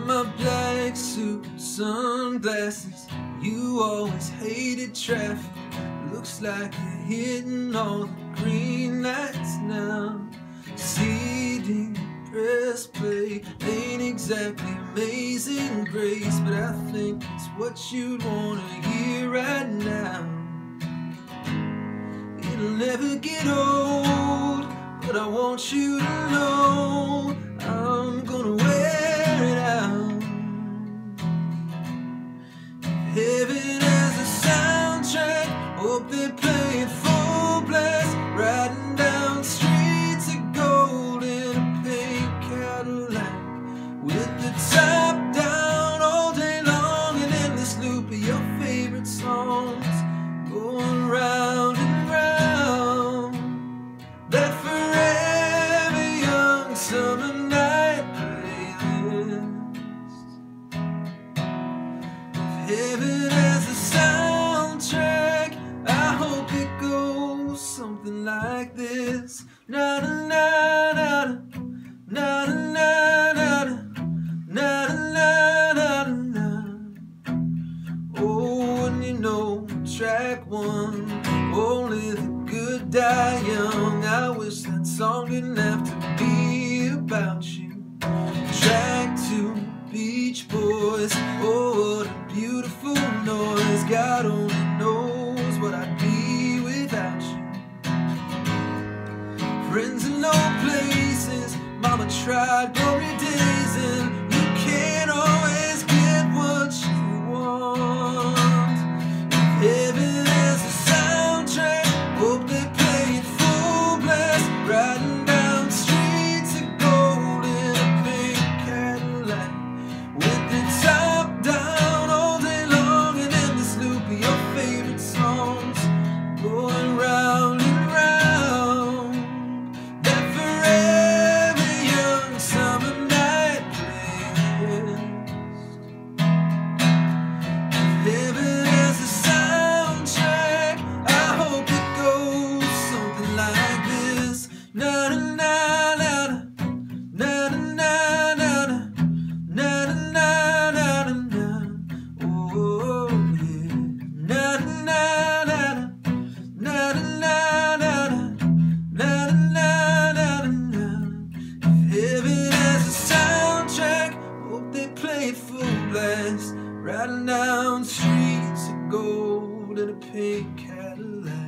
my black suit, sunglasses. You always hated traffic. Looks like you're hitting all the green lights now. CD, press play, ain't exactly amazing grace, but I think it's what you'd wanna hear right now. It'll never get old, but I want you to know I'm gonna wear it out. Heaven has a soundtrack, hope they play it full blast, riding down streets of gold in a pink Cadillac, with the top down all day long, an endless loop of your favorite songs going round and round. That forever young summer night playlist. Heaven has a soundtrack, I hope it goes something like this. Na na na na na na na na na na na. Oh, and you know, track one, only the good die young. I wish that song didn't have to be about you. Track two, Beach Boys, oh what a beautiful noise. God only knows what I'd be without you. Friends in low places, mama tried glory days, and you can't always get what you want. Heaven has a soundtrack, hope they play it full blast, riding down streets of gold in a pink Cadillac, with the top down all day long, and endless loop of your favorite songs going round and round. That forever young summer night playlist. Heaven has a soundtrack, I hope it goes something like this. Na na na na na na na na na na na na. Oh yeah. Na na na na na na na na na na na. Heaven has a soundtrack, hope they play it full blast, riding down streets of gold in a pink Cadillac.